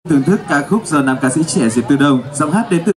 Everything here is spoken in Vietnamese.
thưởng thức ca khúc do nam ca sĩ trẻ Diệp Tư Đông, giọng hát đến từ